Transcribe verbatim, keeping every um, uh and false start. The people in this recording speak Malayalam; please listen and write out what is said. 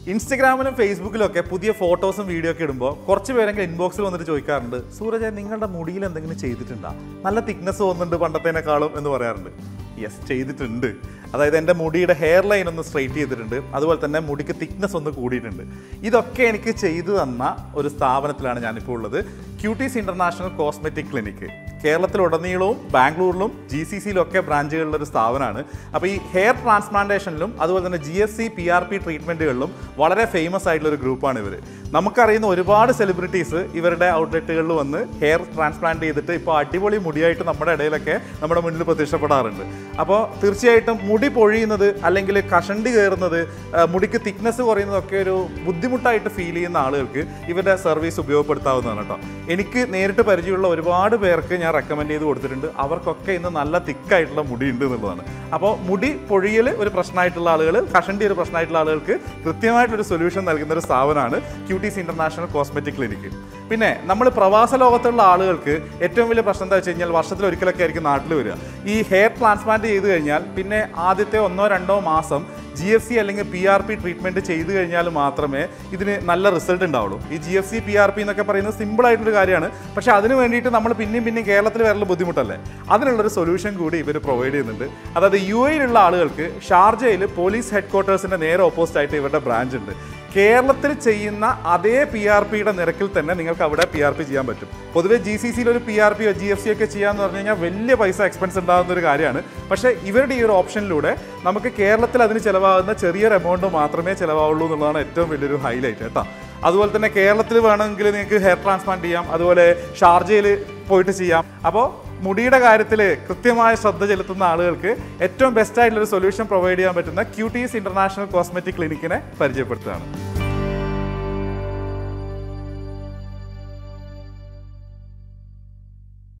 ഇൻസ്റ്റഗ്രാമിലും ഫേസ്ബുക്കിലും ഒക്കെ പുതിയ ഫോട്ടോസും വീഡിയോ ഒക്കെ ഇടുമ്പോൾ കുറച്ച് പേരെങ്കിലും ഇൻബോക്സിൽ വന്നിട്ട് ചോദിക്കാറുണ്ട്, സൂരജ് നിങ്ങളുടെ മുടിയിൽ എന്തെങ്കിലും ചെയ്തിട്ടുണ്ടോ, നല്ല തിക്നെസ് തോന്നുന്നുണ്ട് പണ്ടത്തേനേക്കാളും എന്ന് പറയാറുണ്ട്. യെസ്, ചെയ്തിട്ടുണ്ട്. അതായത് എൻ്റെ മുടിയുടെ ഹെയർ ലൈൻ ഒന്ന് സ്ട്രെയിറ്റ് ചെയ്തിട്ടുണ്ട്, അതുപോലെ തന്നെ മുടിക്ക് തിക്നെസ് ഒന്ന് കൂടിയിട്ടുണ്ട്. ഇതൊക്കെ എനിക്ക് ചെയ്തു തന്ന ഒരു സ്ഥാപനത്തിലാണ് ഞാനിപ്പോൾ ഉള്ളത്, ക്യൂട്ടീസ് ഇൻ്റർനാഷണൽ കോസ്മെറ്റിക് ക്ലിനിക്ക്. കേരളത്തിലുടനീളവും ബാംഗ്ലൂരിലും ജി സി സിയിലും ഒക്കെ ബ്രാഞ്ചുകളിലൊരു സ്ഥാപനമാണ്. അപ്പോൾ ഈ ഹെയർ ട്രാൻസ്പ്ലാന്റേഷനിലും അതുപോലെ തന്നെ G S C P R P ട്രീറ്റ്മെൻറ്റുകളിലും വളരെ ഫേമസ് ആയിട്ടുള്ളൊരു ഗ്രൂപ്പാണ് ഇവർ. നമുക്കറിയുന്ന ഒരുപാട് സെലിബ്രിറ്റീസ് ഇവരുടെ ഔട്ട്ലെറ്റുകളിൽ വന്ന് ഹെയർ ട്രാൻസ്പ്ലാന്റ് ചെയ്തിട്ട് ഇപ്പോൾ അടിപൊളി മുടിയായിട്ട് നമ്മുടെ ഇടയിലൊക്കെ നമ്മുടെ മുന്നിൽ പ്രത്യക്ഷപ്പെടാറുണ്ട്. അപ്പോൾ തീർച്ചയായിട്ടും മുടി പൊഴിയുന്നത് അല്ലെങ്കിൽ കഷണ്ടി കയറുന്നത്, മുടിക്ക് തിക്നെസ് കുറയുന്നതൊക്കെ ഒരു ബുദ്ധിമുട്ടായിട്ട് ഫീൽ ചെയ്യുന്ന ആളുകൾക്ക് ഇവരുടെ സർവീസ് ഉപയോഗപ്പെടുത്താവുന്നതാണ് കേട്ടോ. എനിക്ക് നേരിട്ട് പരിചയമുള്ള ഒരുപാട് പേർക്ക് ഞാൻ റെക്കമെൻഡ് ചെയ്ത് കൊടുത്തിട്ടുണ്ട്. അവർക്കൊക്കെ ഇന്ന് നല്ല തിക്കായിട്ടുള്ള മുടി ഉണ്ട് എന്നുള്ളതാണ്. അപ്പോൾ മുടി പൊഴിയൽ ഒരു പ്രശ്നമായിട്ടുള്ള ആളുകൾ, കഷണ്ടി ഒരു പ്രശ്നമായിട്ടുള്ള ആളുകൾക്ക് കൃത്യമായിട്ടൊരു സൊല്യൂഷൻ നൽകുന്ന ഒരു സ്ഥാപനമാണ് ക്യൂട്ടീസ് ഇൻ്റർനാഷണൽ കോസ്മെറ്റിക് ക്ലിനിക്ക്. പിന്നെ നമ്മൾ പ്രവാസ ലോകത്തുള്ള ആളുകൾക്ക് ഏറ്റവും വലിയ പ്രശ്നം എന്താ വെച്ച് കഴിഞ്ഞാൽ വർഷത്തിൽ ഒരിക്കലൊക്കെ ആയിരിക്കും നാട്ടിൽ വരിക. ഈ ഹെയർ ട്രാൻസ്പ്ലാന്റ് ചെയ്ത് കഴിഞ്ഞാൽ പിന്നെ ആദ്യത്തെ ഒന്നോ രണ്ടോ മാസം ജി എഫ് സി അല്ലെങ്കിൽ പി ആർ പി ട്രീറ്റ്മെൻറ്റ് ചെയ്ത് കഴിഞ്ഞാൽ മാത്രമേ ഇതിന് നല്ല റിസൾട്ട് ഉണ്ടാവുള്ളൂ. ഈ G F C P R P എന്നൊക്കെ പറയുന്നത് സിമ്പിളായിട്ടൊരു കാര്യമാണ്. പക്ഷേ അതിന് വേണ്ടിയിട്ട് നമ്മൾ പിന്നെയും പിന്നെയും കേരളത്തിൽ വരൽ ബുദ്ധിമുട്ടല്ലേ. അതിനുള്ളൊരു സൊല്യൂഷൻ കൂടി ഇവർ പ്രൊവൈഡ് ചെയ്യുന്നുണ്ട്. അതായത് യു എയിലുള്ള ആളുകൾക്ക് ഷാർജയിൽ പോലീസ് ഹെഡ് ക്വാർട്ടേഴ്സിൻ്റെ നേരെ ഓപ്പോസിറ്റ് ആയിട്ട് ഇവരുടെ ബ്രാഞ്ച് ഉണ്ട്. കേരളത്തിൽ ചെയ്യുന്ന അതേ പി ആർ പിയുടെ നിരക്കിൽ തന്നെ നിങ്ങൾക്ക് അവിടെ പി ആർ പി ചെയ്യാൻ പറ്റും. പൊതുവെ ജി സി സിയിൽ ഒരു പി ആർ പിയോ ജി എഫ് സി ഒക്കെ ചെയ്യാന്ന് പറഞ്ഞു കഴിഞ്ഞാൽ വലിയ പൈസ എക്സ്പെൻസ് ഉണ്ടാകുന്ന ഒരു കാര്യമാണ്. പക്ഷേ ഇവരുടെ ഈ ഒരു ഓപ്ഷനിലൂടെ നമുക്ക് കേരളത്തിൽ അതിന് ചിലവാകുന്ന ചെറിയൊരു എമൗണ്ട് മാത്രമേ ചിലവാവുള്ളൂ എന്നുള്ളതാണ് ഏറ്റവും വലിയൊരു ഹൈലൈറ്റ് കേട്ടോ. അതുപോലെ തന്നെ കേരളത്തിൽ വേണമെങ്കിൽ നിങ്ങൾക്ക് ഹെയർ ട്രാൻസ്പ്ലാന്റ് ചെയ്യാം, അതുപോലെ ഷാർജയിൽ പോയിട്ട് ചെയ്യാം. അപ്പോൾ മുടിയുടെ കാര്യത്തിൽ കൃത്യമായ ശ്രദ്ധ ചെലുത്തുന്ന ആളുകൾക്ക് ഏറ്റവും ബെസ്റ്റ് ആയിട്ടുള്ളൊരു സൊല്യൂഷൻ പ്രൊവൈഡ് ചെയ്യാൻ പറ്റുന്ന ക്യൂട്ടീസ് ഇൻ്റർനാഷണൽ കോസ്മെറ്റിക് ക്ലിനിക്കിനെ പരിചയപ്പെടുത്തുകയാണ്.